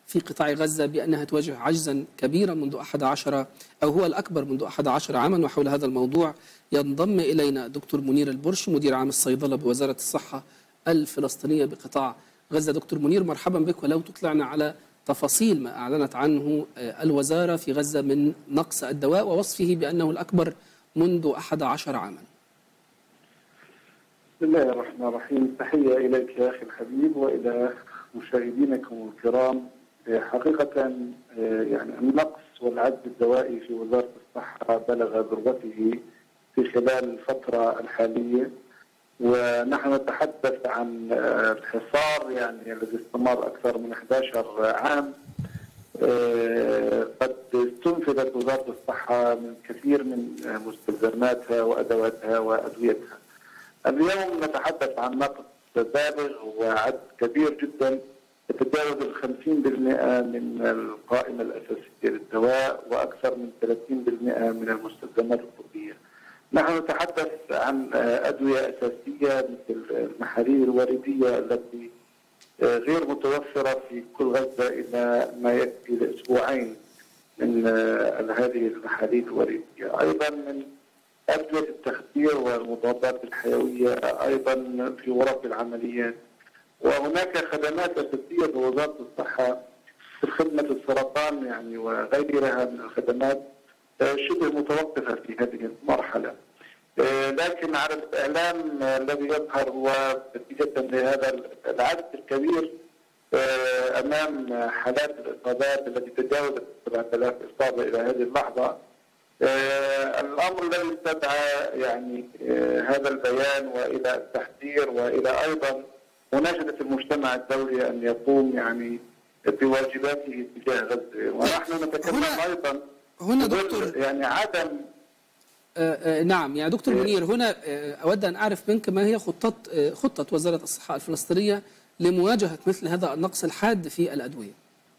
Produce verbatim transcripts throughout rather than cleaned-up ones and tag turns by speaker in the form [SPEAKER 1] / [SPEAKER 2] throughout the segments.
[SPEAKER 1] في قطاع غزة بأنها تواجه عجزا كبيرا منذ أحد عشر أو هو الأكبر منذ أحد عشر عاما. وحول هذا الموضوع ينضم إلينا دكتور منير البرش مدير عام الصيدلة بوزارة الصحة الفلسطينية بقطاع غزة. دكتور منير مرحبا بك، ولو تطلعنا على تفاصيل ما أعلنت عنه الوزارة في غزة من نقص الدواء ووصفه بأنه الأكبر منذ أحد عشر عاما.
[SPEAKER 2] بسم الله الرحمن الرحيم. تحية إليك يا أخي الحبيب وإلى مشاهدينكم الكرام. حقيقة يعني النقص والعجز الدوائي في وزارة الصحة بلغ ذروته في خلال الفترة الحالية، ونحن نتحدث عن الحصار يعني الذي استمر أكثر من أحد عشر عام. قد استنفذت وزارة الصحة من كثير من مستلزماتها وأدواتها وأدويتها. اليوم نتحدث عن نقص بالغ وعدد كبير جدا يتجاوز الخمسين بالمئة من القائمة الأساسية للدواء وأكثر من ثلاثين بالمئة من المستلزمات الطبية. نحن نتحدث عن أدوية أساسية مثل المحاليل الوردية التي غير متوفرة في كل غزة إلى ما يكفي لأسبوعين من هذه المحاليل الوردية. أيضا من أدوية التخدير والمضادات الحيوية أيضا في غرف العمليات. وهناك خدمات أساسية بوزارة الصحة في خدمة السرطان يعني وغيرها من الخدمات شبه متوقفة في هذه المرحلة. لكن على الإعلام الذي يظهر هو نتيجة لهذا العدد الكبير أمام حالات الإصابات التي تجاوزت سبعة آلاف إصابة إلى هذه اللحظة. الأمر الذي استدعى يعني هذا البيان وإلى التحذير وإلى أيضا مناشدة المجتمع الدولي أن يقوم يعني بواجباته تجاه غزة. ونحن نتكلم أيضا
[SPEAKER 1] هنا دكتور
[SPEAKER 2] يعني عدم
[SPEAKER 1] آه آه نعم يعني دكتور منير، هنا آه أود أن أعرف منك ما هي خطة آه خطة وزارة الصحة الفلسطينية لمواجهة مثل هذا النقص الحاد في الأدوية.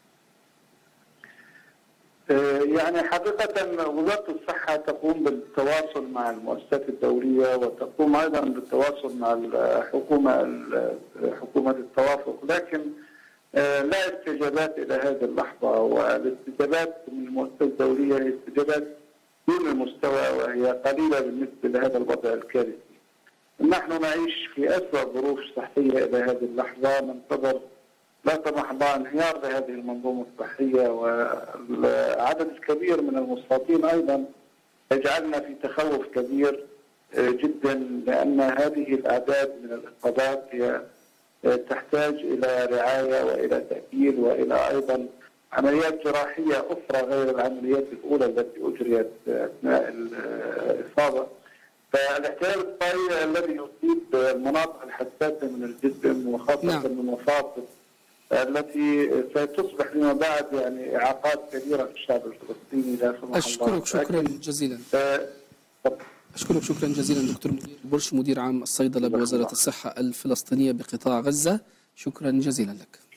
[SPEAKER 2] يعني حقيقة وزارة الصحة تقوم بالتواصل مع المؤسسات الدولية وتقوم أيضا بالتواصل مع الحكومة حكومة التوافق، لكن لا استجابات إلى هذه اللحظة. والاستجابات من المؤسسات الدولية هي استجابات دون المستوى وهي قليلة بالنسبة لهذا الوضع الكارثي. نحن نعيش في أسوأ ظروف صحية إلى هذه اللحظة، ننتظر لا سمح الله انهيار لهذه المنظومة الصحية، والعدد الكبير من المصابين أيضا يجعلنا في تخوف كبير جدا، لأن هذه الأعداد من الإصابات هي تحتاج إلى رعاية وإلى تأهيل وإلى أيضا عمليات جراحية أخرى غير العمليات الأولى التي أجريت أثناء الإصابة. فالاحتلال الطبيعي الذي يصيب المناطق الحساسة من الجسم وخاصة نعم. من المفاصل التي ستصبح فيما بعد يعني إعاقات كبيرة في الشعب الفلسطيني لا سمح الله.
[SPEAKER 1] أشكرك شكرا جزيلا. أشكرك شكرا جزيلا دكتور منير البرش مدير عام الصيدلة بوزارة الصحة الفلسطينية بقطاع غزة. شكرا جزيلا لك.